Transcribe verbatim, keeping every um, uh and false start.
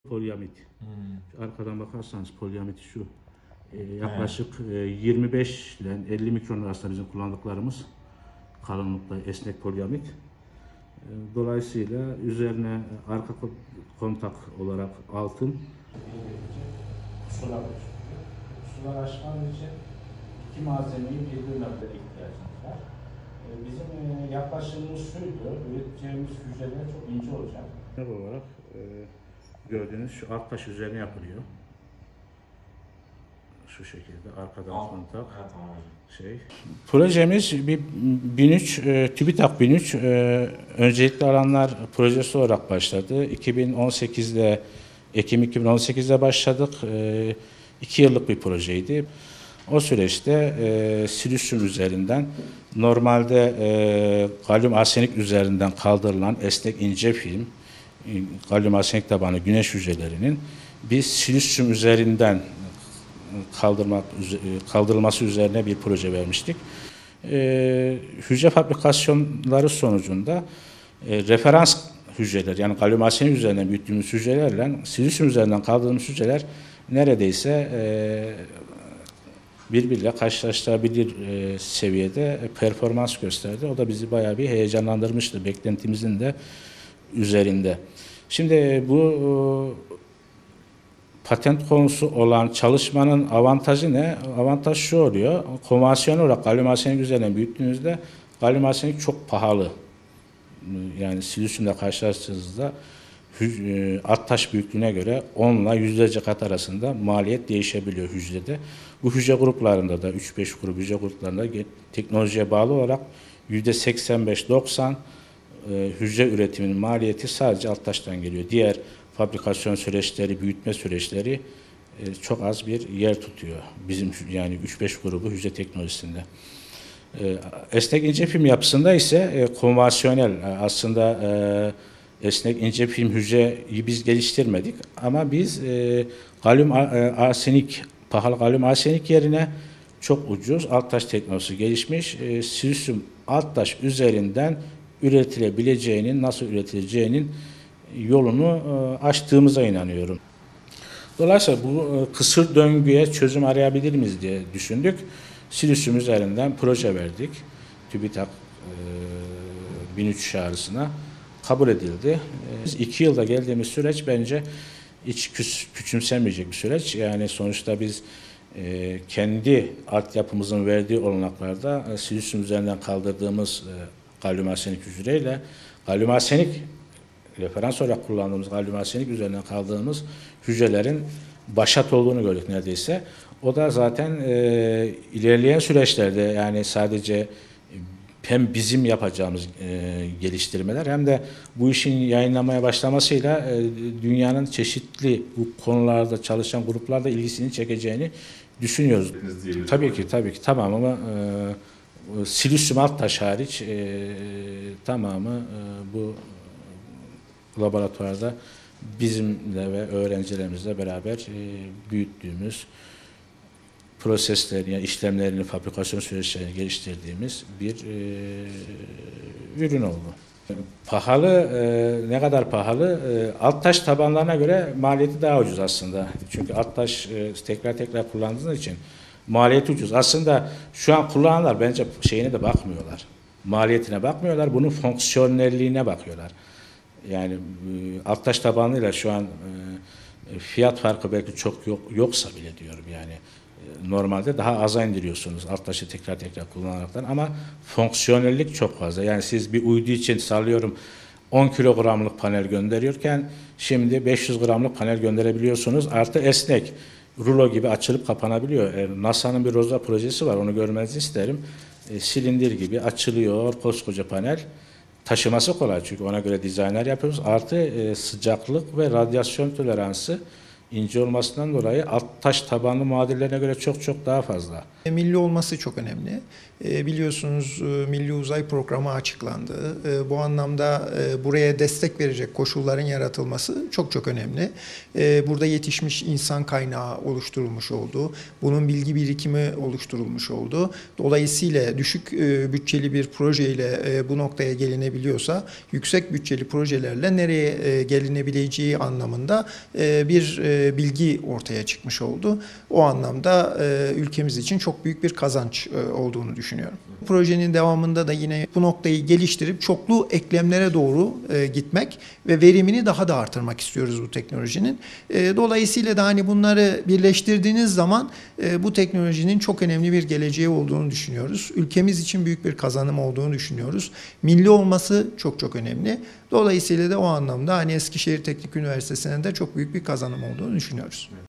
Polyamit. Hmm. Arkadan bakarsanız polyamit şu. E, yaklaşık e, yirmi beş ile elli mikron arasında bizim kullandıklarımız kalınlıkta esnek polyamit. E, dolayısıyla üzerine arka kontak olarak altın. Pusula Pusula açman için iki malzemeyi birbirine ihtiyacımız var. E, bizim e, yaklaşımımız şuydu, üreteceğimiz hücreler çok ince olacak. Ne olarak e, gördüğünüz şu alt taş üzerine yapılıyor. Şu şekilde arkadan kontak şey. Projemiz bir bin üç e, TÜBİTAK bin üç e, öncelikli alanlar projesi olarak başladı. iki bin on sekizde Ekim iki bin on sekizde başladık. E, iki yıllık bir projeydi. O süreçte e, silüsyum üzerinden normalde e, galyum arsenik üzerinden kaldırılan esnek ince film, e, galyum arsenik tabanı güneş hücrelerinin biz silüsyum üzerinden kaldırmak kaldırılması üzerine bir proje vermiştik. E, hücre fabrikasyonları sonucunda e, referans hücreler, yani galyum arsenik üzerinden büyüttüğümüz hücrelerle silüsyum üzerinden kaldırdığımız hücreler neredeyse e, birbiriyle karşılaştırabilir e, seviyede performans gösterdi. O da bizi bayağı bir heyecanlandırmıştı. Beklentimizin de üzerinde. Şimdi bu e, patent konusu olan çalışmanın avantajı ne? Avantaj şu oluyor. Konvansiyonel olarak galyum arsenik üzerinden büyüttüğünüzde galyum arsenik çok pahalı. Yani silüsyumla karşılaştığınızda alt taş büyüklüğüne göre on ile yüzlerce kat arasında maliyet değişebiliyor hücrede. Bu hücre gruplarında da üç beş grup hücre gruplarında teknolojiye bağlı olarak yüzde seksen beş doksan hücre üretiminin maliyeti sadece alt taştan geliyor. Diğer fabrikasyon süreçleri, büyütme süreçleri çok az bir yer tutuyor. Bizim yani üç beş grubu hücre teknolojisinde. Esnek ince film yapısında ise konvansiyonel aslında esnek ince film hücreyi biz geliştirmedik ama biz e, galyum arsenik, pahalı galyum arsenik yerine çok ucuz alt taş teknolojisi gelişmiş e, silüsyum alt taş üzerinden üretilebileceğinin, nasıl üretileceğinin yolunu e, açtığımıza inanıyorum. Dolayısıyla bu e, kısır döngüye çözüm arayabilir miyiz diye düşündük. Silüsyum üzerinden proje verdik. TÜBİTAK e, bin üç çağrısına kabul edildi. Biz iki yılda geldiğimiz süreç bence hiç küçümsenmeyecek bir süreç. Yani sonuçta biz e, kendi altyapımızın verdiği olanaklarda e, silüsyum üzerinden kaldırdığımız e, galyum arsenik hücreyle galyum arsenik referans olarak kullandığımız galyum arsenik üzerinden kaldırdığımız hücrelerin başat olduğunu gördük neredeyse. O da zaten e, ilerleyen süreçlerde yani sadece hem bizim yapacağımız e, geliştirmeler hem de bu işin yayınlamaya başlamasıyla e, dünyanın çeşitli bu konularda çalışan gruplarda ilgisini çekeceğini düşünüyoruz. Tabii ki, tabii ki tamam ama e, silüsyum alt taş hariç e, tamamı e, bu laboratuvarda bizimle ve öğrencilerimizle beraber e, büyüttüğümüz proseslerini, yani işlemlerini, fabrikasyon süreçlerini geliştirdiğimiz bir e, ürün oldu. Pahalı, e, ne kadar pahalı? E, alt taş tabanlarına göre maliyeti daha ucuz aslında. Çünkü alt taş e, tekrar tekrar kullandığınız için maliyeti ucuz. Aslında şu an kullananlar bence şeyine de bakmıyorlar. Maliyetine bakmıyorlar, bunun fonksiyonelliğine bakıyorlar. Yani e, alt taş tabanıyla şu an e, fiyat farkı belki çok yok, yoksa bile diyorum yani. Normalde daha aza indiriyorsunuz alt taşı tekrar tekrar kullanaraktan ama fonksiyonellik çok fazla. Yani siz bir uydu için sallıyorum on kilogramlık panel gönderiyorken şimdi beş yüz gramlık panel gönderebiliyorsunuz. Artı esnek rulo gibi açılıp kapanabiliyor. E, NASA'nın bir ROSA projesi var, onu görmenizi isterim. E, silindir gibi açılıyor koskoca panel. Taşıması kolay çünkü ona göre dizaynlar yapıyoruz. Artı e, sıcaklık ve radyasyon toleransı ince olmasından dolayı alt taş tabanlı muadillerine göre çok çok daha fazla. Milli olması çok önemli. E, biliyorsunuz e, Milli Uzay Programı açıklandı. E, bu anlamda e, buraya destek verecek koşulların yaratılması çok çok önemli. E, burada yetişmiş insan kaynağı oluşturulmuş oldu. Bunun bilgi birikimi oluşturulmuş oldu. Dolayısıyla düşük e, bütçeli bir projeyle e, bu noktaya gelinebiliyorsa yüksek bütçeli projelerle nereye e, gelinebileceği anlamında e, bir e, bilgi ortaya çıkmış oldu. O anlamda e, ülkemiz için çok büyük bir kazanç e, olduğunu düşünüyorum. Projenin devamında da yine bu noktayı geliştirip çoklu eklemlere doğru e, gitmek ve verimini daha da artırmak istiyoruz bu teknolojinin. E, dolayısıyla da hani bunları birleştirdiğiniz zaman e, bu teknolojinin çok önemli bir geleceği olduğunu düşünüyoruz. Ülkemiz için büyük bir kazanım olduğunu düşünüyoruz. Milli olması çok çok önemli. Dolayısıyla da o anlamda hani Eskişehir Teknik Üniversitesi'ne de çok büyük bir kazanım olduğunu düşünüyoruz.